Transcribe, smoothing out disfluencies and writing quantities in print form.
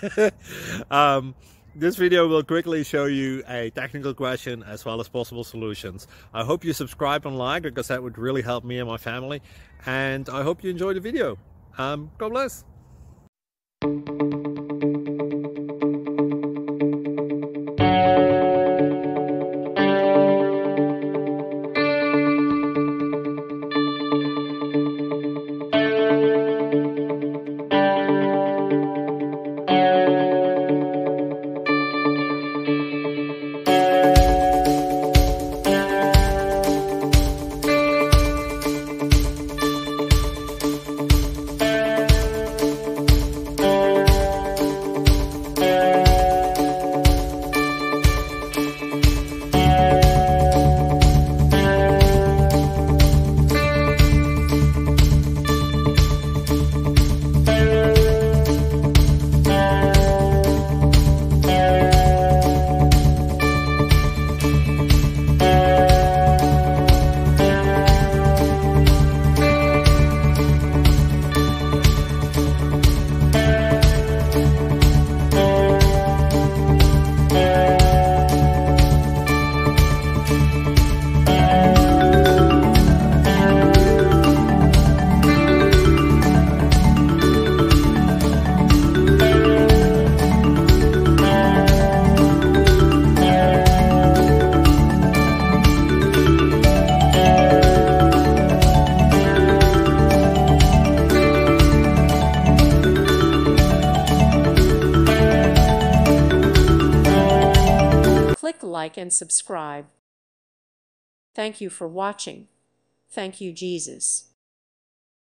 um, this video will quickly show you a technical question as well as possible solutions. I hope you subscribe and like, because that would really help me and my family. And I hope you enjoy the video. God bless. Click like and subscribe. Thank you for watching. Thank you, Jesus.